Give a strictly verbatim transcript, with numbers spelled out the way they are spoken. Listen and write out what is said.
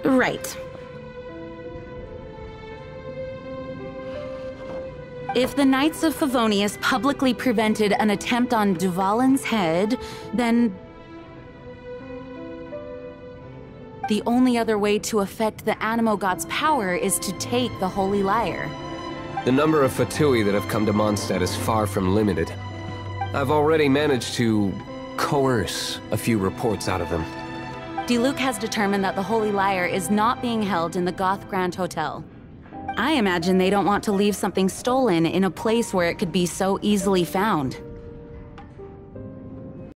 Right. If the Knights of Favonius publicly prevented an attempt on Dvalin's head, then the only other way to affect the Animo God's power is to take the Holy Lyre. The number of Fatui that have come to Mondstadt is far from limited. I've already managed to coerce a few reports out of them. Diluc has determined that the Holy Lyre is not being held in the Goth Grand Hotel. I imagine they don't want to leave something stolen in a place where it could be so easily found.